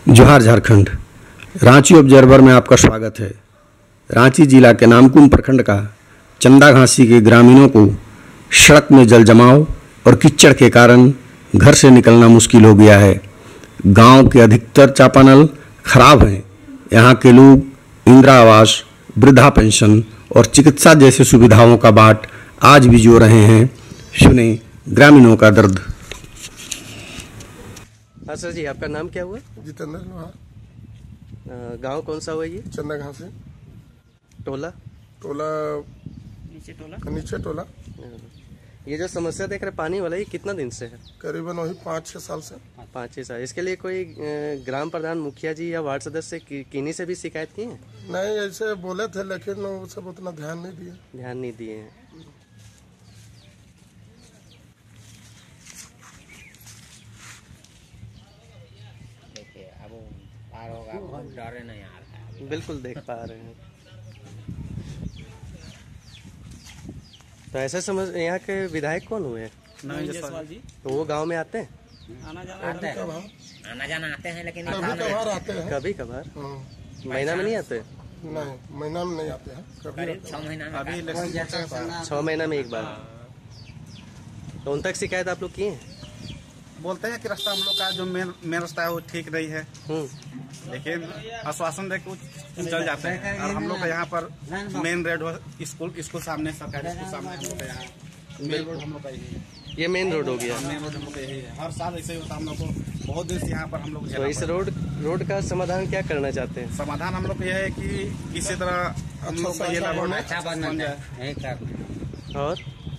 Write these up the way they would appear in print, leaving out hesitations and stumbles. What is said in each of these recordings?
जोहार झारखंड। रांची ऑब्जर्वर में आपका स्वागत है। रांची जिला के नामकुम प्रखंड का चंदा घासी के ग्रामीणों को सड़क में जल जमाव और कीचड़ के कारण घर से निकलना मुश्किल हो गया है। गांव के अधिकतर चापानल खराब हैं। यहां के लोग इंदिरा आवास, वृद्धा पेंशन और चिकित्सा जैसी सुविधाओं का बाट आज भी जो रहे हैं। सुने ग्रामीणों का दर्द। हाँ सर जी, आपका नाम क्या हुआ? जितेंद्र लोहार। गांव कौन सा हुआ ये? चंदा घासी। टोला नीचे टोला। ये जो समस्या देख रहे पानी वाला, ये कितना दिन से है? करीबन वही 5-6 साल से। 5-6 साल। इसके लिए कोई ग्राम प्रधान, मुखिया जी या वार्ड सदस्य किन्हीं से भी शिकायत की है? नहीं, ऐसे बोले थे लेकिन वो सब उतना ध्यान नहीं दिए हैं। डरे नहीं आ रहा है। बिल्कुल देख पा रहे हैं। तो ऐसे समझ, यहाँ के विधायक कौन हुए? तो वो गांव में आते हैं? आना जाना आते हैं, लेकिन कभी-कभार आते हैं। कभी-कभार महीना में नहीं आते? नहीं, महीना में नहीं आते हैं। कभी 6 महीना में। अभी 6 महीना में एक बार। तो उन तक शिकायत आप लोग किए हैं? बोलते हैं कि रास्ता हम लोग का जो मेन रास्ता है वो ठीक नहीं है, लेकिन आश्वासन देकर चल जाते हैं। और हम लोग का यहाँ पर मेन रोड हो, स्कूल सामने, सरकारी स्कूल सामने, हम लोग का यहाँ मेन रोड हम लोग का यही है। ये मेन रोड हो गया। मेन रोड हम लोग का यही है। हर साल ऐसे ही होता है। हम लोग को बहुत दिन से यहाँ पर हम लोग तो इस रोड का समाधान क्या करना चाहते हैं? समाधान हम लोग को यह है कि किसी तरह हम लोग का ये अच्छा बन जाए और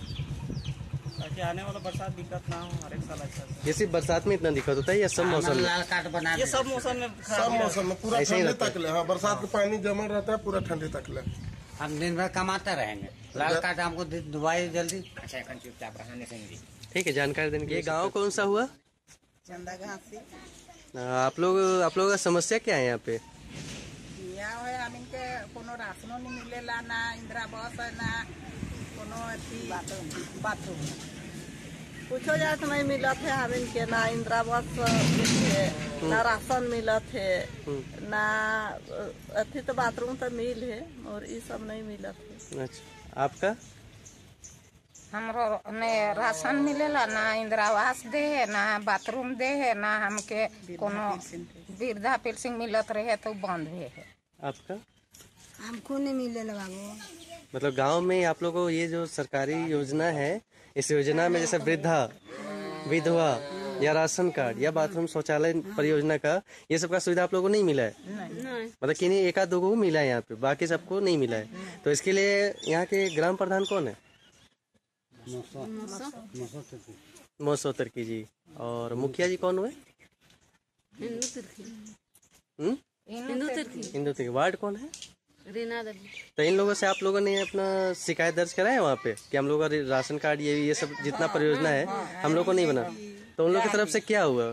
ताकि आने वाला बरसात दिक्कत ना हो, हर एक साल अच्छा से। ये सिर्फ बरसात में इतना दिक्कत होता है या सब मौसम में? लाल कार्ड बना ये सब मौसम में पूरा ऐसे ही ठंडी रहता है। तक ले। हाँ, बरसात का पानी जमा रहता है पूरा ठंडी तक ले। हम दिन भर कमाते रहेंगे। लाल कार्ड हमको दुबाई जल्दी। अच्छा, चुपचाप रहने से ठीक है, जानकारी देने के लिए। गाँव कौन सा हुआ? चंदा घासी। आप लोग का समस्या क्या है यहाँ पे? यहाँ है हम इनके कोनो राशनो नहीं मिलेला, ना इंदिरा आवास है, ना कोनो अथी बाथरूम पूछो जाए तो नहीं मिलत है। हम इनके ना इंदिरा आवास है, ना राशन मिलत है, ना अथी तो बाथरूम तो मिल है और ये सब नहीं मिलत है। अच्छा, आपका? हमरो ने राशन मिलेला, ना इंदिरा आवास दे है, ना बाथरूम दे है, ना हमके कोनो वृद्धा पेंशन मिलत रहे तो बंद है। आपका? हमको नहीं मिलेला बाबू। मतलब गांव में आप लोगों को ये जो सरकारी योजना है, इस योजना में जैसे वृद्धा, विधवा या राशन कार्ड या बाथरूम शौचालय परियोजना का, ये सब का सुविधा आप लोगों को नहीं मिला है? नहीं। मतलब किन्हीं एक आध दो को मिला है यहाँ पे, बाकी सबको नहीं मिला है। तो इसके लिए यहाँ के ग्राम प्रधान कौन है? मौसो तरकी जी। और मुखिया जी कौन हुए? हिंदू तरकी। वार्ड कौन है? तो इन लोगों से आप लोगों ने अपना शिकायत दर्ज कराया वहाँ पे कि हम लोग का राशन कार्ड ये सब जितना परियोजना है हम लोग को नहीं बना? तो उन लोग की तरफ से क्या हुआ?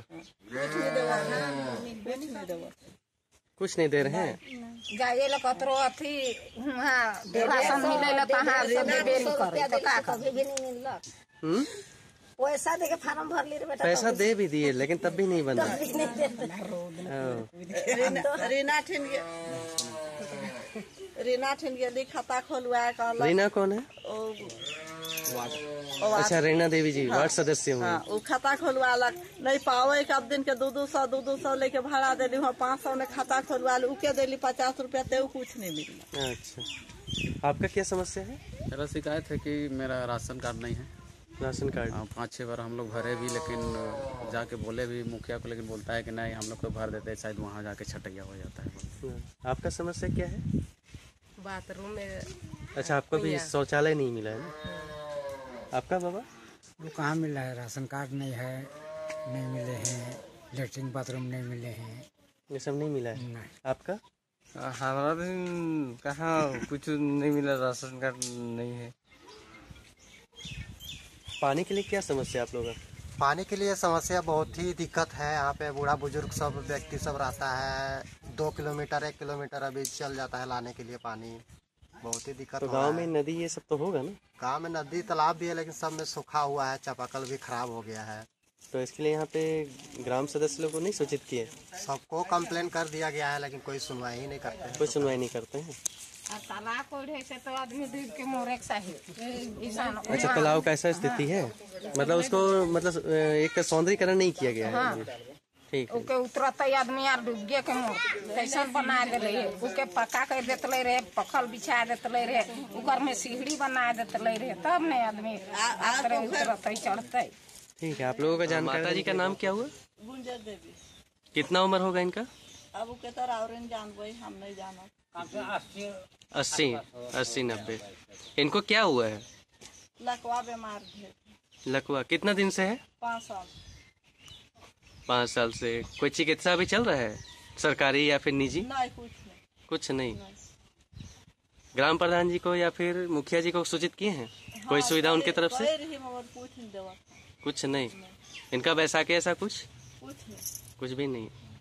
कुछ नहीं दे रहे हैं। जाइए लोग कतरो अथी वहाँ राशन मिलेला तो हाँ सब देबे नहीं करे तो का कर? पैसा दे के फार्म भर ली रे बेटा। पैसा दे भी दिए लेकिन तब भी नहीं बना। रीना ठिन गेली खाता खोलवाए कहला। रीना कौन है? अच्छा, रीना देवी जी वार्ड सदस्य हूँ। वो खाता खोलवालक नहीं पावे के अब दिन के 200 लेके भाड़ा देली। वहाँ 500 ने खाता खोलवा ली, उके देली 50 रुपया, ते कुछ नहीं मिला। अच्छा, आपका क्या समस्या है? मेरा शिकायत है कि मेरा राशन कार्ड नहीं है। Ration card? 5-6 बार हम लोग भरे भी, लेकिन जाके बोले भी मुखिया को, लेकिन बोलता है कि नहीं हम लोग को भर देते हैं, शायद वहाँ जाके छटैया हो जाता है। आपका समस्या क्या है? बाथरूम में। अच्छा, आपको भी शौचालय नहीं मिला है ना? आपका बाबा? वो कहाँ मिला है? राशन कार्ड नहीं है, नहीं मिले हैं, लेटरिन बाथरूम नहीं मिले हैं, ये सब नहीं मिला है। नहीं। आपका? हमारा भी कहाँ कुछ नहीं मिला, राशन कार्ड नहीं है। पानी के लिए क्या समस्या आप लोगों का? पानी के लिए समस्या बहुत ही दिक्कत है। यहाँ पे बूढ़ा बुजुर्ग सब व्यक्ति सब रहता है। 2 किलोमीटर 1 किलोमीटर अभी चल जाता है लाने के लिए पानी। बहुत ही दिक्कत। तो गांव में नदी ये सब तो होगा ना? गांव में नदी तालाब भी है, लेकिन सब में सूखा हुआ है। चापाकल भी खराब हो गया है। तो इसके लिए यहाँ पे ग्राम सदस्य लोग को नहीं सूचित किए? सबको कंप्लेन कर दिया गया है लेकिन कोई सुनवाई ही नहीं करते हैं। कोई सुनवाई नहीं करते हैं। तालाब कोई से तो आदमी डूब के मोरे के चाहिए। अच्छा, तालाब का ऐसा स्थिति है, मतलब उसको मतलब एक सौंदर्यीकरण नहीं किया गया है। हाँ। ठीक। ओके उतरते आदमी यार डूब गया के मोर कैसन बना दिले, ओके पक्का कर देते रहे, पखल बिछा देते रहे, ऊपर में सीढ़ी बना देते रहे, तब नहीं आदमी उतरते चढ़ते। ठीक है, आप लोगों का जानकारी। माता जी का नाम क्या हुआ? गुंजर देवी। कितना उम्र होगा इनका? अब के तरह और जानबे, हम नहीं जाना। 80-90। इनको क्या हुआ है? लकवा बीमार है। लकवा कितना दिन से है? 5 साल। 5 साल से। कोई चिकित्सा भी चल रहा है, सरकारी या फिर निजी? नहीं, कुछ नहीं। ग्राम प्रधान जी को या फिर मुखिया जी को सूचित किए हैं? हाँ, कोई सुविधा उनकी तरफ से? कुछ नहीं। इनका बैसाखी ऐसा कुछ भी नहीं?